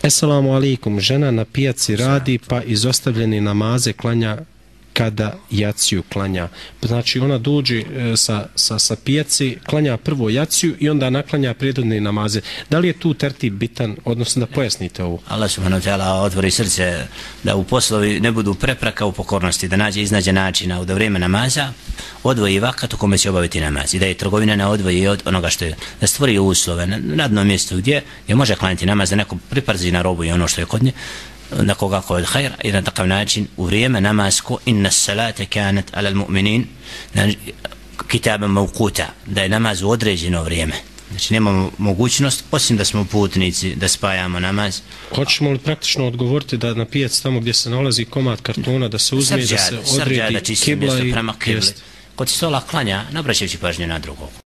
Assalamu alaikum, žena na pijaci radi pa izostavljeni namaze klanja kada jaciju klanja. Znači ona dođe sa pijaci, klanja prvo jaciju i onda naklanja prijedodne namaze. Da li je tu tertib bitan, odnosno da pojasnite ovo? Allah subhanahu wa ta'ala otvori srce da u poslovi ne budu prepreka u pokornosti, da iznađe načina da vrijeme namaza odvoji vakat u kome će obaviti namaz i da je trgovina ne odvoji od onoga što je, da stvori uslove na radnom mjestu gdje može klanjati namaz, da neko pripazi na robu i ono što je kod nje, na koga ko je hajr, i na takav način u vrijeme namasko inna salate kanat ala al-mu'minin kitaban mawquta, da je namaz u određeno vrijeme. Znači nemamo mogućnost, osim da smo putnici, da spajamo namaz. Hoćemo li praktično odgovoriti da na pijac tamo gdje se nalazi komad kartona da se uzme i da se odredi kibla i kod stola klanja, ne obraćajući pažnju na drugog.